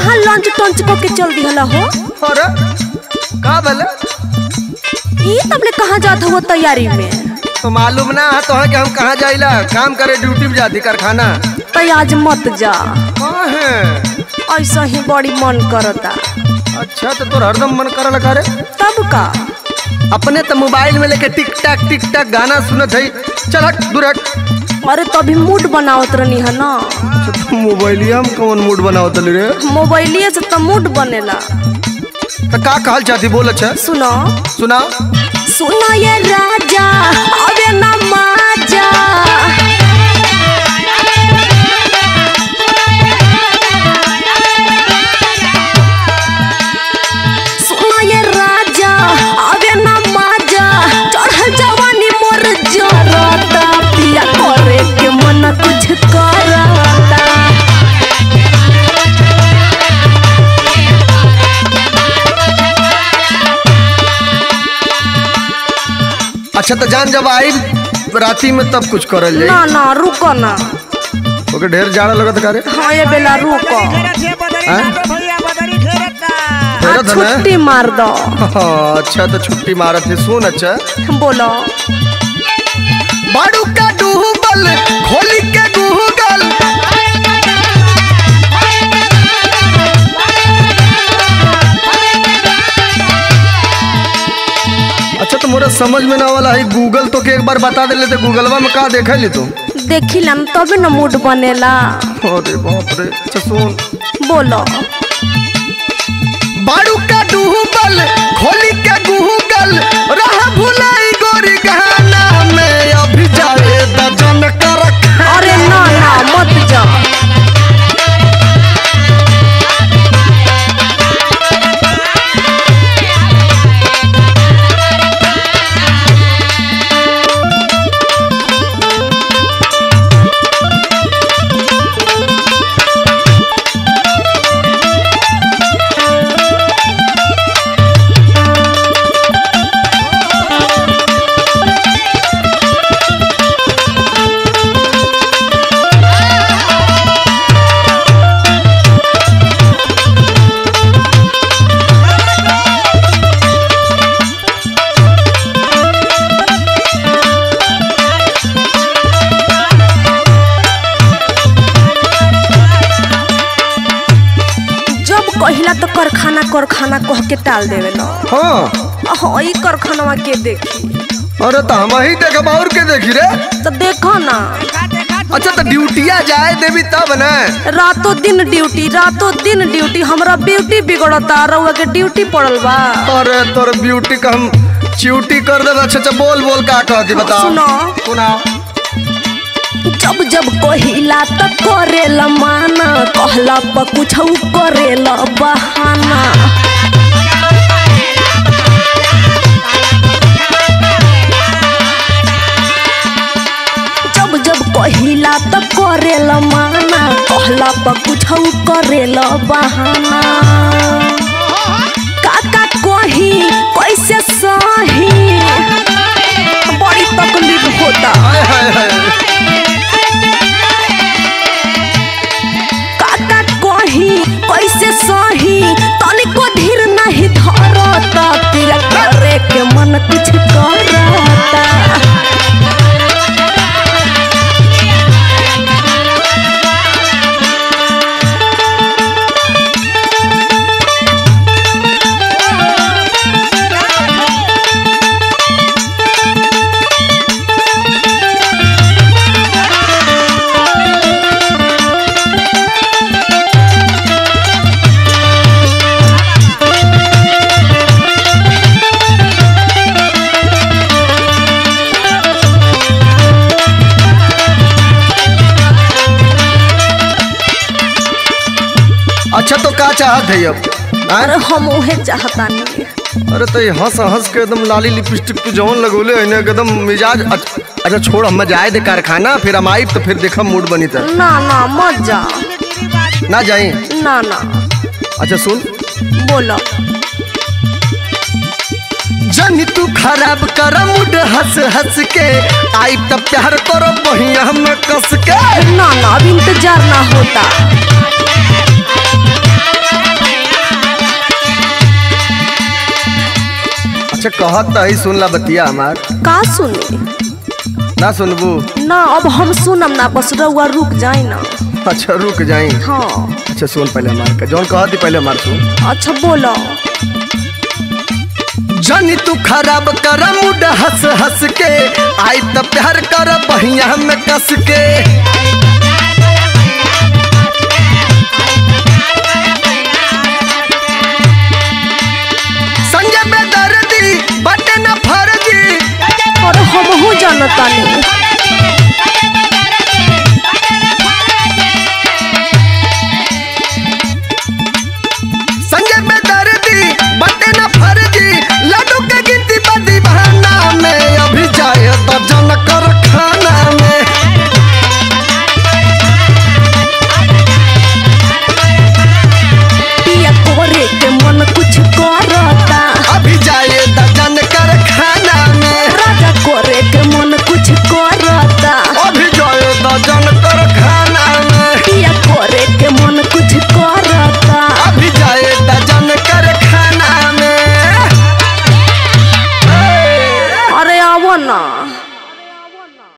कहाँ लंच टंच को के चल दिहला हो? अरे का भले ये तबले कहाँ जात हो तैयारी में? तो मालूम ना है तो है कि हम कहाँ जाइला काम करे ड्यूटी पे जाती कारखाना। तो आज मत जा, कहाँ है? ऐसा ही बड़ी मन करता। अच्छा तो तोर हरदम मन करल करे तब का अपने तो मोबाइल में लेके टिक टाक गाना सुनत है। चल हट दूर हट। अरे तभी मूड बनावत रहनी है ना। तो मोबाइलिया में कौन मूड बनावत रे? मोबाइलिए से तो मूड बनेला। तो का कहल चाहती बोल? अच्छा सुनो सुना सुनो ये राजा अबे ना माजा, सुनो ये राजा अबे ना माजा, चढ़ल जवानी मोर जरता, पिया करे के मन कुछ करता। अच्छा तो जान जब आई राती में तब कुछ करल जाई। ना ना रुको ना, ओके ढेर जाड़ा लगत करे। हाँ ये बेला रुको, छुट्टी मार दो। अच्छा तो छुट्टी मारत है। सुन अच्छा बोलो बाड़ू का डूबल खोली के गूगल, अच्छा तो मोरा समझ में ना वाला है गूगल तो के एक बार बता दे लेते गूगलवा में का देख ली तू? देखी ला तबे न मूड बनेला। अरे बाप रे। अच्छा सुन बोलो बाड़ू का डूबल खोली के गूगल, रहा भुलाई गोरी गहना में अभी जाए दजन कर। अरे ना ना मत जा। कहिला तो कारखाना कह के टाल देवे ना। हाँ ई कारखाना के देखी। अरे तो हम ही देखब और के देखी रे? तो देखो ना। अच्छा तो ड्यूटिया जाए देवी तब ना? रातों दिन ड्यूटी हमरा ब्यूटी बिगड़ता, रउआ के ड्यूटी पड़ल बा। अरे तोर ब्यूटी का हम च्यूटी कर दे। अच्छा बोल बोल का कहती बताओ। सुनाओ जब जब कहिला तो करेला माना, कहला पर कुछ करेला बहाना। जब जब कहिला तो करेला माना, कहला पर कुछ करेला बहाना। काका कही कैसे सही, बड़ी तकलीफ होता। कैसे सही तनिको धीर नहीं धरता, पिया करे के मन कुछ करता। अच्छा तो का चाहत है अब? अरे हम उहे चाहता नहीं। अरे तो हंस हंस के एकदम लाली लिपस्टिक तू जवन लगोले है एकदम मिजाज। अच्छा छोड़ हम जाए दे कारखाना, फिर हम आई तो फिर देखम मूड बनी था। ना ना मत जा। ना जाए? ना ना। अच्छा सुन बोलो जनी तू खराब कर मूड हंस हंस के, आई तब प्यार करो बहिया में कस के। ना ना अब इंतजार ना होता। अच्छा कहत ही सुन ला बतिया हमार। का सुनी? ना सुनबू? ना अब हम सुनम ना, बस रउआ रुक जाई ना। अच्छा रुक जाई। हाँ अच्छा सुन पहले हमार का जौन कहती पहले हमार सुन। अच्छा बोलो। जानी तू खराब कर मुड हंस हंस के, आई त प्यार कर बहिया में कस के। संजय बेदर्दी बटे न फर्जी, और हमहू जानतानी।